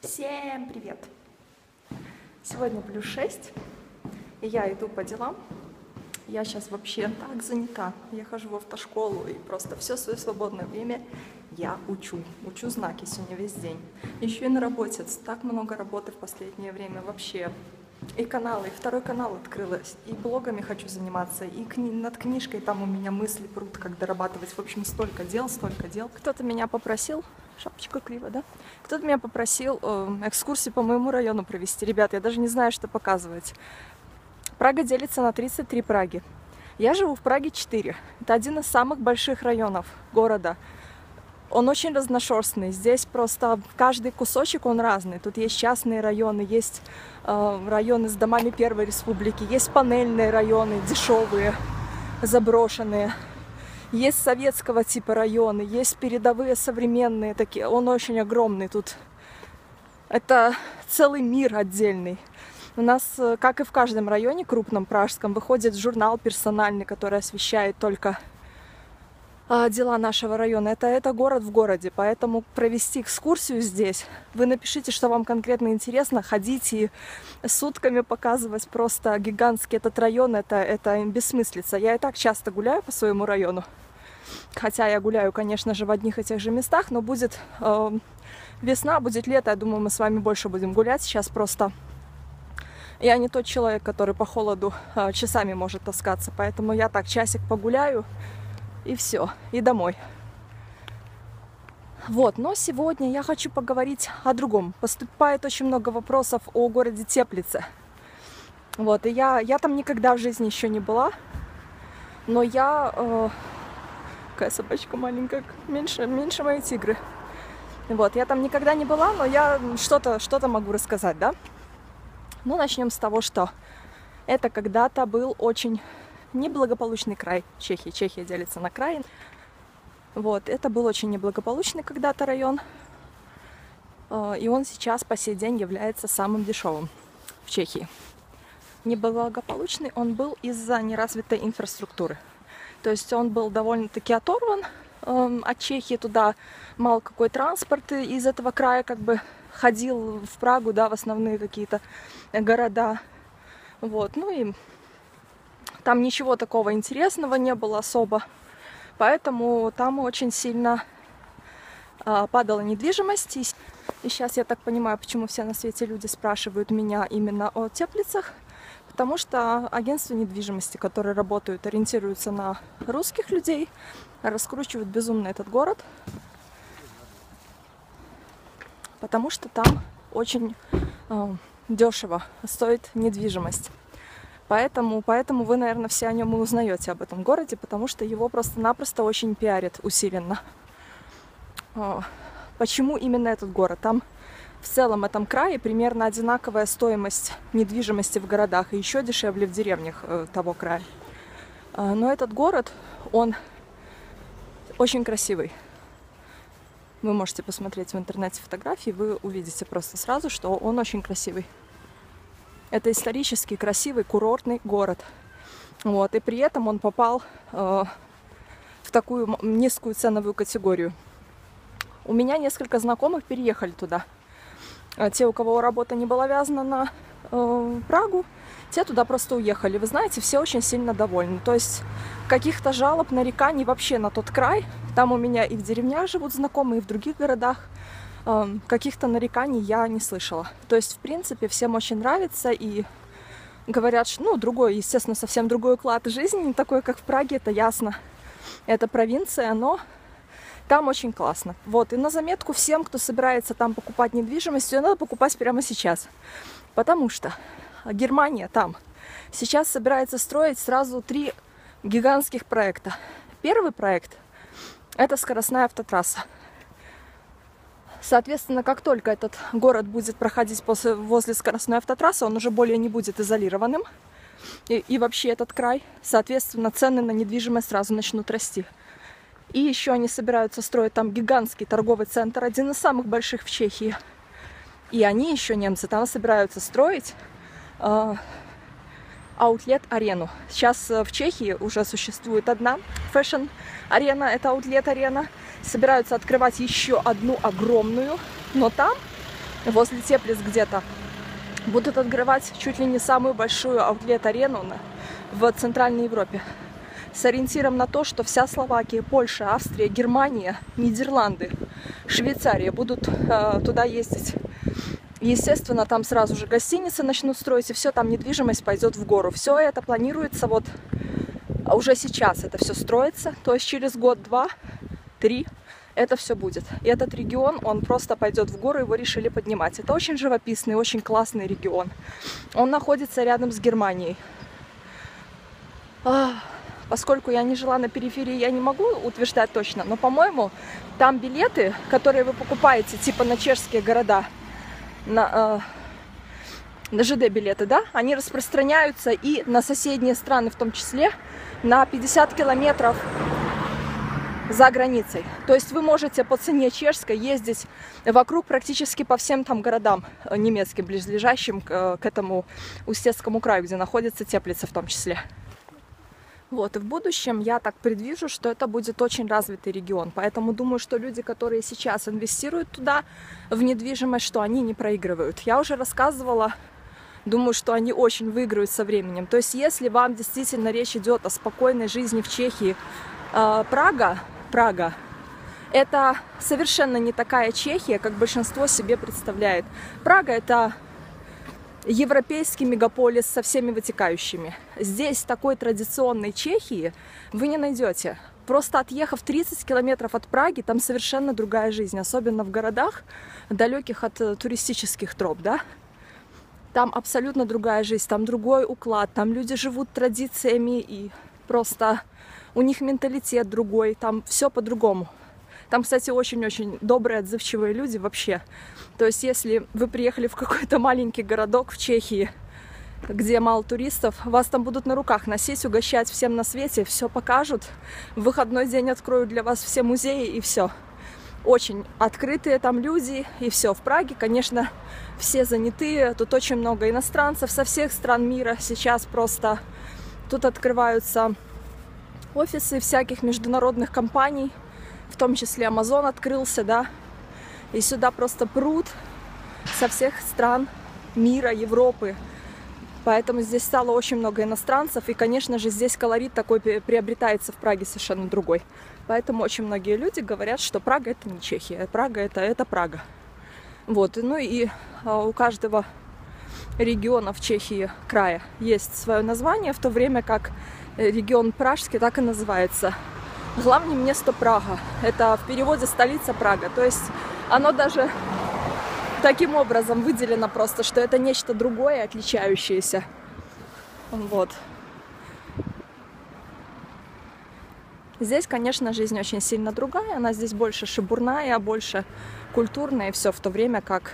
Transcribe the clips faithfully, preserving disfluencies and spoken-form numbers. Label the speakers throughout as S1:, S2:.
S1: Всем привет! Сегодня плюс шесть, и я иду по делам. Я сейчас вообще так занята. Я хожу в автошколу, и просто все свое свободное время я учу. Учу знаки сегодня весь день. Еще и на работе. Так много работы в последнее время вообще. И каналы, и второй канал открылась, и блогами хочу заниматься, и кни над книжкой там у меня мысли прут, как дорабатывать. В общем, столько дел, столько дел. Кто-то меня попросил, шапочка криво, да? Кто-то меня попросил э, экскурсию по моему району провести. Ребят, я даже не знаю, что показывать. Прага делится на тридцать три Праги. Я живу в Праге четыре. Это один из самых больших районов города. Он очень разношерстный. Здесь просто каждый кусочек, он разный. Тут есть частные районы, есть э, районы с домами Первой Республики, есть панельные районы, дешевые, заброшенные. Есть советского типа районы, есть передовые современные такие. Он очень огромный тут. Это целый мир отдельный. У нас, как и в каждом районе крупном пражском, выходит журнал персональный, который освещает только дела нашего района. Это, это город в городе, поэтому провести экскурсию здесь, вы напишите, что вам конкретно интересно, ходите и сутками показывать просто гигантский этот район, это, это бессмыслица. Я и так часто гуляю по своему району, хотя я гуляю, конечно же, в одних и тех же местах, но будет э, весна, будет лето, я думаю, мы с вами больше будем гулять. Сейчас просто я не тот человек, который по холоду э, часами может таскаться, поэтому я так часик погуляю, и все, и домой. Вот, но сегодня я хочу поговорить о другом. Поступает очень много вопросов о городе Теплице. Вот, и я, я там никогда в жизни еще не была, но я... Э, какая собачка маленькая, меньше, меньше моей тигры. Вот, я там никогда не была, но я что-то что-то могу рассказать, да? Ну, начнем с того, что это когда-то был очень неблагополучный край Чехии. Чехия делится на краи. Вот, это был очень неблагополучный когда-то район. И он сейчас по сей день является самым дешевым в Чехии. Неблагополучный он был из-за неразвитой инфраструктуры. То есть он был довольно-таки оторван э, от Чехии. Туда мало какой транспорт из этого края как бы ходил в Прагу, да, в основные какие-то города. Вот, ну и там ничего такого интересного не было особо, поэтому там очень сильно а, падала недвижимость. И, и сейчас я так понимаю, почему все на свете люди спрашивают меня именно о Теплицах, потому что агентства недвижимости, которые работают, ориентируются на русских людей, раскручивают безумно этот город, потому что там очень э, дешево стоит недвижимость. Поэтому, поэтому вы, наверное, все о нем и узнаете об этом городе, потому что его просто-напросто очень пиарят усиленно. Почему именно этот город? Там в целом этом крае примерно одинаковая стоимость недвижимости в городах и еще дешевле в деревнях того края. Но этот город, он очень красивый. Вы можете посмотреть в интернете фотографии, вы увидите просто сразу, что он очень красивый. Это исторический, красивый, курортный город. Вот. И при этом он попал э, в такую низкую ценовую категорию. У меня несколько знакомых переехали туда. Те, у кого работа не была вязана на э, Прагу, те туда просто уехали. Вы знаете, все очень сильно довольны. То есть каких-то жалоб, нареканий вообще на тот край. Там у меня и в деревнях живут знакомые, и в других городах. Каких-то нареканий я не слышала. То есть, в принципе, всем очень нравится, и говорят, что, ну, другой, естественно, совсем другой уклад жизни, не такой, как в Праге, это ясно. Это провинция, но там очень классно. Вот, и на заметку всем, кто собирается там покупать недвижимость, ее надо покупать прямо сейчас. Потому что Германия там сейчас собирается строить сразу три гигантских проекта. Первый проект – это скоростная автотрасса. Соответственно, как только этот город будет проходить после, возле скоростной автотрассы, он уже более не будет изолированным. И, и вообще этот край, соответственно, цены на недвижимость сразу начнут расти. И еще они собираются строить там гигантский торговый центр, один из самых больших в Чехии. И они еще, немцы, там собираются строить э, аутлет-арену. Сейчас в Чехии уже существует одна фэшн-арена, это аутлет-арена. Собираются открывать еще одну огромную, но там возле Теплиц где-то будут открывать чуть ли не самую большую аутлет-арену в Центральной Европе с ориентиром на то, что вся Словакия, Польша, Австрия, Германия, Нидерланды, Швейцария будут э, туда ездить. Естественно, там сразу же гостиницы начнут строить, и все, там недвижимость пойдет в гору. Все это планируется вот уже сейчас, это все строится, то есть через год, два, три это все будет. И этот регион, он просто пойдет в гору, его решили поднимать. Это очень живописный, очень классный регион. Он находится рядом с Германией. Поскольку я не жила на периферии, я не могу утверждать точно, но, по-моему, там билеты, которые вы покупаете, типа на чешские города, на, э, на ЖД билеты, да, они распространяются и на соседние страны, в том числе на пятьдесят километров за границей. То есть вы можете по цене чешской ездить вокруг практически по всем там городам немецким, близлежащим к, к этому Устецкому краю, где находится Теплица в том числе. Вот, и в будущем я так предвижу, что это будет очень развитый регион. Поэтому думаю, что люди, которые сейчас инвестируют туда, в недвижимость, что они не проигрывают. Я уже рассказывала, думаю, что они очень выиграют со временем. То есть, если вам действительно речь идет о спокойной жизни в Чехии, э, Прага, Прага, это совершенно не такая Чехия, как большинство себе представляет. Прага — это европейский мегаполис со всеми вытекающими. Здесь такой традиционной Чехии вы не найдете. Просто отъехав тридцать километров от Праги, там совершенно другая жизнь, особенно в городах, далеких от туристических троп, да? Там абсолютно другая жизнь, там другой уклад, там люди живут традициями, и просто у них менталитет другой, там все по-другому. Там, кстати, очень-очень добрые, отзывчивые люди вообще. То есть, если вы приехали в какой-то маленький городок в Чехии, где мало туристов, вас там будут на руках носить, угощать всем на свете, все покажут. В выходной день откроют для вас все музеи, и все. Очень открытые там люди, и все. В Праге, конечно, все занятые. Тут очень много иностранцев со всех стран мира. Сейчас просто тут открываются офисы всяких международных компаний. В том числе Amazon открылся, да, и сюда просто прут со всех стран мира, Европы. Поэтому здесь стало очень много иностранцев, и, конечно же, здесь колорит такой приобретается в Праге совершенно другой. Поэтому очень многие люди говорят, что Прага — это не Чехия, Прага — это, это Прага. Вот, ну и а, у каждого региона в Чехии, края, есть свое название, в то время как регион пражский так и называется. Главное место Прага. Это в переводе столица Прага. То есть оно даже таким образом выделено просто, что это нечто другое, отличающееся. Вот. Здесь, конечно, жизнь очень сильно другая. Она здесь больше шебурная, больше культурная, и все, в то время как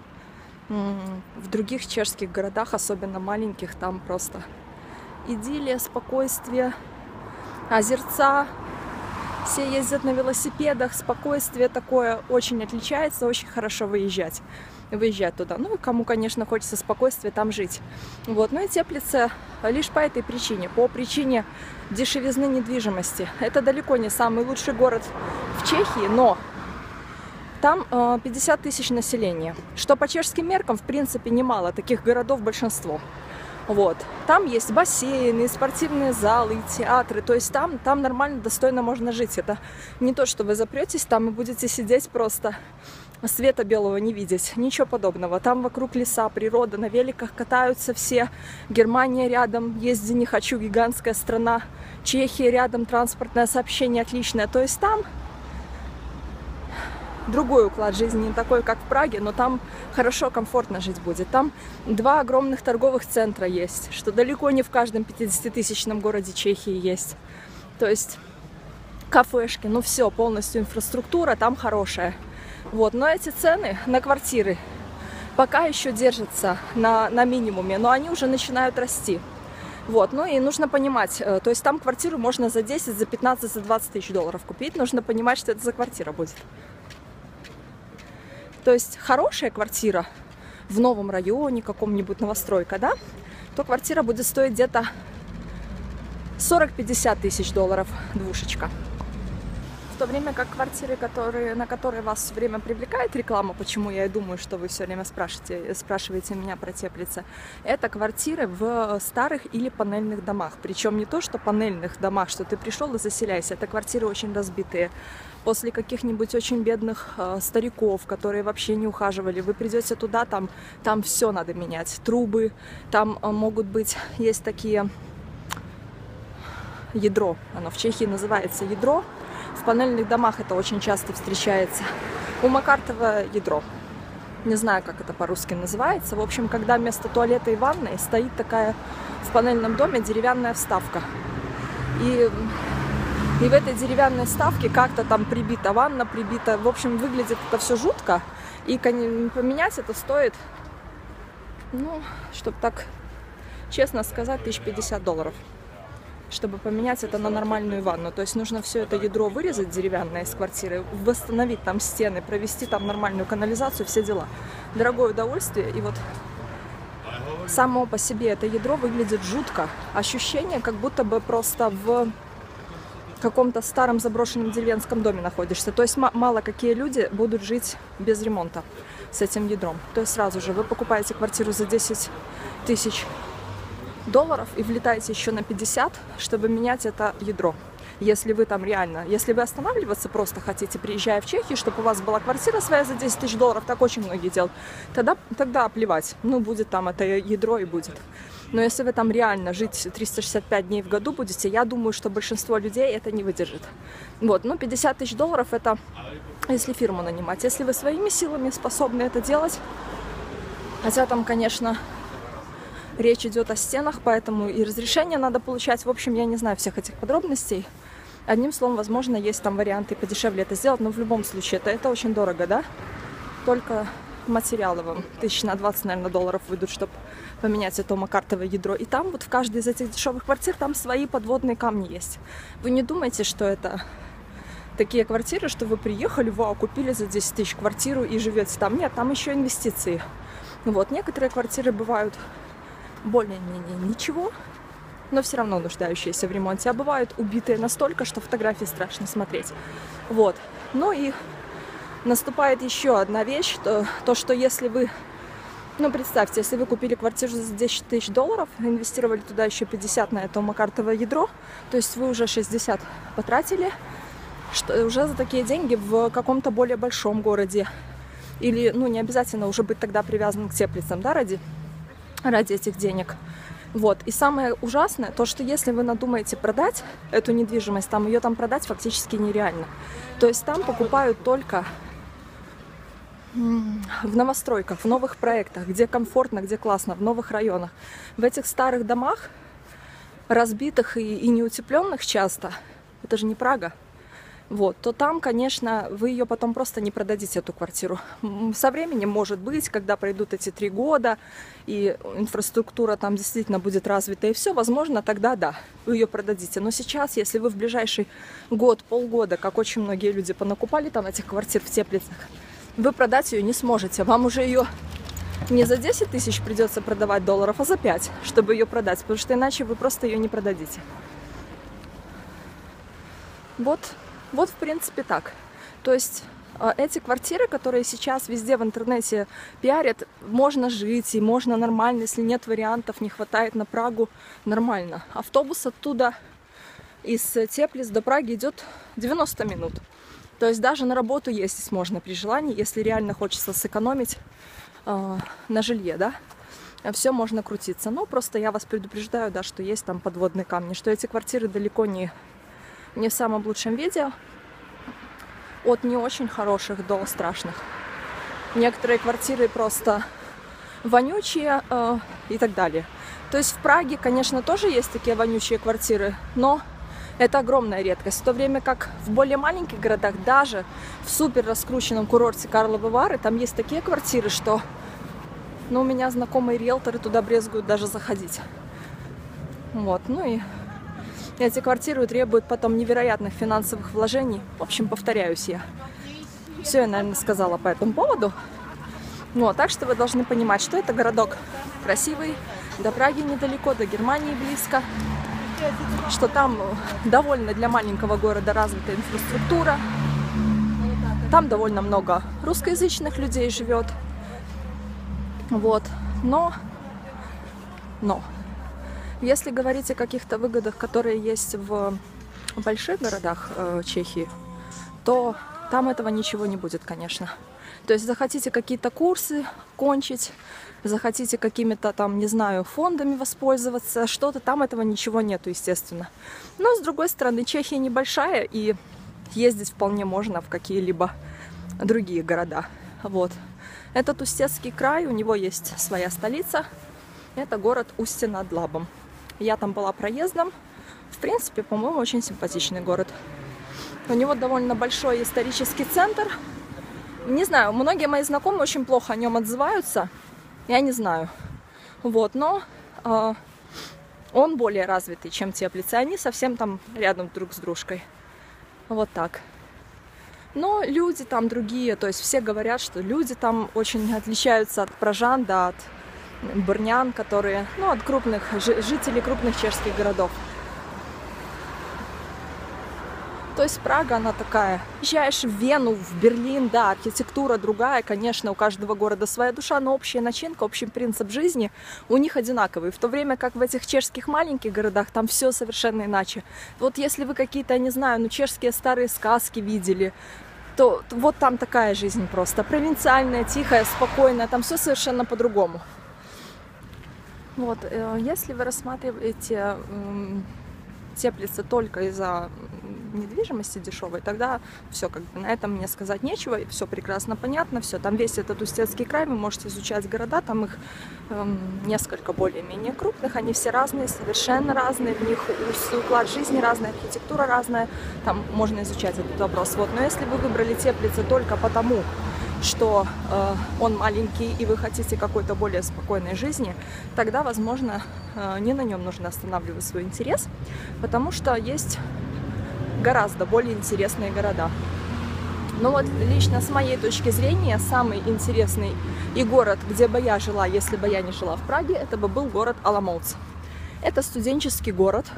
S1: в других чешских городах, особенно маленьких, там просто идиллия, спокойствие, озерца. Все ездят на велосипедах, спокойствие такое очень отличается, очень хорошо выезжать, выезжать туда. Ну и кому, конечно, хочется спокойствия, там жить. Вот. Ну и Теплица лишь по этой причине, по причине дешевизны недвижимости. Это далеко не самый лучший город в Чехии, но там пятьдесят тысяч населения, что по чешским меркам, в принципе, немало, таких городов большинство. Вот. Там есть бассейны, спортивные залы, театры. То есть там, там нормально, достойно можно жить. Это не то, что вы запретесь там и будете сидеть просто, света белого не видеть. Ничего подобного. Там вокруг леса, природа, на великах катаются все. Германия рядом, езди не хочу, гигантская страна. Чехия рядом, транспортное сообщение отличное. То есть там другой уклад жизни, не такой, как в Праге, но там хорошо, комфортно жить будет. Там два огромных торговых центра есть, что далеко не в каждом пятидесятитысячном городе Чехии есть. То есть кафешки, ну все, полностью инфраструктура там хорошая. Вот, но эти цены на квартиры пока еще держатся на, на минимуме, но они уже начинают расти. Вот, ну и нужно понимать, то есть там квартиру можно за десять, за пятнадцать, за двадцать тысяч долларов купить. Нужно понимать, что это за квартира будет. То есть хорошая квартира в новом районе, каком-нибудь новостройка, да, то квартира будет стоить где-то сорок-пятьдесят тысяч долларов, двушечка. то время как квартиры, которые, на которые вас все время привлекает реклама, почему я и думаю, что вы все время спрашиваете, спрашиваете меня про Теплицы, это квартиры в старых или панельных домах. Причем не то, что панельных домах, что ты пришел и заселяйся, это квартиры очень разбитые. После каких-нибудь очень бедных э, стариков, которые вообще не ухаживали, вы придете туда, там, там все надо менять. Трубы, там э, могут быть, есть такие... ядро, оно в Чехии называется ядро. В панельных домах это очень часто встречается. У Макартова ядро. Не знаю, как это по-русски называется. В общем, когда вместо туалета и ванной стоит такая в панельном доме деревянная вставка. И, и в этой деревянной вставке как-то там прибита ванна, прибита. В общем, выглядит это все жутко. И поменять это стоит, ну, чтобы так честно сказать, тысяч пятьдесят долларов. Чтобы поменять это на нормальную ванну. То есть нужно все это ядро вырезать деревянное из квартиры, восстановить там стены, провести там нормальную канализацию, все дела. Дорогое удовольствие. И вот само по себе это ядро выглядит жутко. Ощущение, как будто бы просто в каком-то старом заброшенном деревенском доме находишься. То есть мало какие люди будут жить без ремонта с этим ядром. То есть сразу же вы покупаете квартиру за десять тысяч долларов и влетаете еще на пятьдесят, чтобы менять это ядро. Если вы там реально, если вы останавливаться просто хотите, приезжая в Чехию, чтобы у вас была квартира своя за десять тысяч долларов, так очень многие делают, тогда, тогда плевать, ну будет там это ядро и будет. Но если вы там реально жить триста шестьдесят пять дней в году будете, я думаю, что большинство людей это не выдержит. Вот, ну пятьдесят тысяч долларов это если фирму нанимать. Если вы своими силами способны это делать, хотя там, конечно, речь идет о стенах, поэтому и разрешение надо получать. В общем, я не знаю всех этих подробностей. Одним словом, возможно, есть там варианты подешевле это сделать, но в любом случае это, это очень дорого, да? Только материалы вам тысяч на двадцать, наверное, долларов выйдут, чтобы поменять это Макартово ядро. И там вот в каждой из этих дешевых квартир там свои подводные камни есть. Вы не думайте, что это такие квартиры, что вы приехали, вау, купили за десять тысяч квартиру и живете там. Нет, там еще инвестиции. Вот, некоторые квартиры бывают более-менее ничего, но все равно нуждающиеся в ремонте. А бывают убитые настолько, что фотографии страшно смотреть. Вот. Ну и наступает еще одна вещь, то, то что если вы, ну представьте, если вы купили квартиру за десять тысяч долларов, инвестировали туда еще пятьдесят на это Макартово ядро, то есть вы уже шестьдесят потратили, что уже за такие деньги в каком-то более большом городе. Или, ну, не обязательно уже быть тогда привязанным к Теплицам, да, ради ради этих денег. Вот. И самое ужасное, то, что если вы надумаете продать эту недвижимость, там ее там продать фактически нереально. То есть там покупают только в новостройках, в новых проектах, где комфортно, где классно, в новых районах. В этих старых домах, разбитых и, и неутепленных часто, это же не Прага, вот, то там, конечно, вы ее потом просто не продадите, эту квартиру. Со временем, может быть, когда пройдут эти три года, и инфраструктура там действительно будет развита, и все, возможно, тогда да, вы ее продадите. Но сейчас, если вы в ближайший год, полгода, как очень многие люди понакупали там этих квартир в Теплицах, вы продать ее не сможете. Вам уже ее не за десять тысяч придется продавать долларов, а за пять, чтобы ее продать, потому что иначе вы просто ее не продадите. Вот. Вот, в принципе, так. То есть эти квартиры, которые сейчас везде в интернете пиарят, можно жить и можно нормально, если нет вариантов, не хватает на Прагу, нормально. Автобус оттуда из Теплиц до Праги идет девяносто минут. То есть даже на работу ездить можно при желании, если реально хочется сэкономить э, на жилье, да. Все можно крутиться. Но просто я вас предупреждаю, да, что есть там подводные камни, что эти квартиры далеко не... не в самом лучшем виде, от не очень хороших до страшных. Некоторые квартиры просто вонючие э, и так далее. То есть в Праге, конечно, тоже есть такие вонючие квартиры, но это огромная редкость. В то время как в более маленьких городах, даже в супер раскрученном курорте Карловы Вары, там есть такие квартиры, что, ну, у меня знакомые риэлторы туда брезгуют даже заходить. Вот, ну и эти квартиры требуют потом невероятных финансовых вложений. В общем, повторяюсь я. Все я, наверное, сказала по этому поводу. Ну, а так что вы должны понимать, что это городок красивый, до Праги недалеко, до Германии близко. что там довольно для маленького города развитая инфраструктура. Там довольно много русскоязычных людей живет. Вот. Но, но, если говорить о каких-то выгодах, которые есть в больших городах э, Чехии, то там этого ничего не будет, конечно. То есть захотите какие-то курсы кончить, захотите какими-то там, не знаю, фондами воспользоваться, что-то, там этого ничего нету, естественно. Но, с другой стороны, Чехия небольшая, и ездить вполне можно в какие-либо другие города. Вот. Этот Устецкий край, у него есть своя столица. Это город Устье над Лабом. Я там была проездом. В принципе, по-моему, очень симпатичный город. У него довольно большой исторический центр. Не знаю, многие мои знакомые очень плохо о нем отзываются. Я не знаю. Вот, но э, он более развитый, чем Теплица. Они совсем там рядом друг с дружкой. Вот так. Но люди там другие, то есть все говорят, что люди там очень отличаются от пражан, да, от брнян, которые, ну, от крупных, жителей крупных чешских городов. То есть Прага, она такая. Езжаешь в Вену, в Берлин, да, архитектура другая, конечно, у каждого города своя душа, но общая начинка, общий принцип жизни у них одинаковый. В то время как в этих чешских маленьких городах там все совершенно иначе. Вот если вы какие-то, не знаю, ну, чешские старые сказки видели, то, то вот там такая жизнь просто. Провинциальная, тихая, спокойная, там все совершенно по-другому. Вот, если вы рассматриваете Теплицы только из-за недвижимости дешевой, тогда все, как бы на этом мне сказать нечего, все прекрасно понятно, все, там весь этот Устецкий край, вы можете изучать города, там их эм, несколько более-менее крупных, они все разные, совершенно разные, в них уклад жизни разный, архитектура разная, там можно изучать этот вопрос. Вот. Но если вы выбрали Теплицы только потому, что э, он маленький и вы хотите какой-то более спокойной жизни, тогда, возможно, э, не на нем нужно останавливать свой интерес, потому что есть гораздо более интересные города. Но вот лично с моей точки зрения, самый интересный и город, где бы я жила, если бы я не жила в Праге, это бы был город Оломouc. Это студенческий город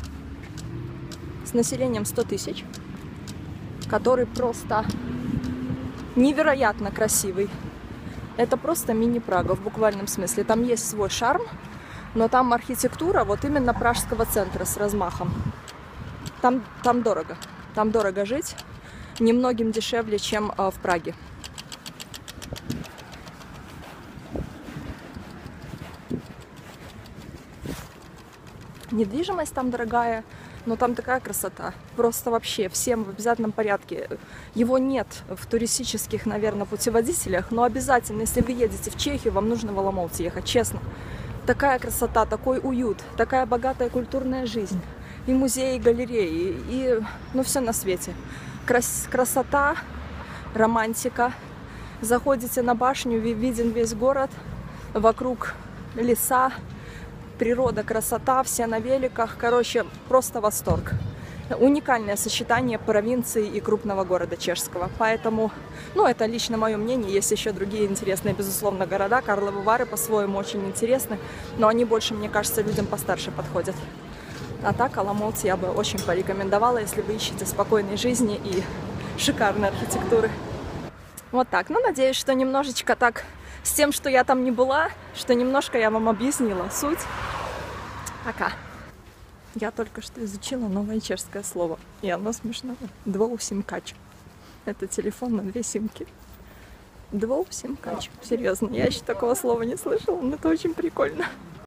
S1: с населением сто тысяч, который просто невероятно красивый. Это просто мини-Прага в буквальном смысле. Там есть свой шарм, но там архитектура вот именно пражского центра с размахом. Там, там дорого. Там дорого жить. Немногим дешевле, чем э, в Праге. Недвижимость там дорогая, но там такая красота. Просто вообще всем в обязательном порядке. Его нет в туристических, наверное, путеводителях, но обязательно, если вы едете в Чехию, вам нужно в Оломouc ехать, честно. Такая красота, такой уют, такая богатая культурная жизнь. И музеи, и галереи, и ну, все на свете. Крас красота, романтика. Заходите на башню, виден весь город, вокруг леса, природа, красота, все на великах. Короче, просто восторг. Уникальное сочетание провинции и крупного города чешского. Поэтому, ну, это лично мое мнение. Есть еще другие интересные, безусловно, города. Карловы Вары по-своему очень интересны, но они больше, мне кажется, людям постарше подходят. А так, Оломouc я бы очень порекомендовала, если вы ищете спокойной жизни и шикарной архитектуры. Вот так. Ну, надеюсь, что немножечко так, с тем, что я там не была, что немножко я вам объяснила суть. Пока. Я только что изучила новое чешское слово, и оно смешное. Двоусимкач. Это телефон на две симки. Двоусимкач. Серьезно, я еще такого слова не слышала, но это очень прикольно.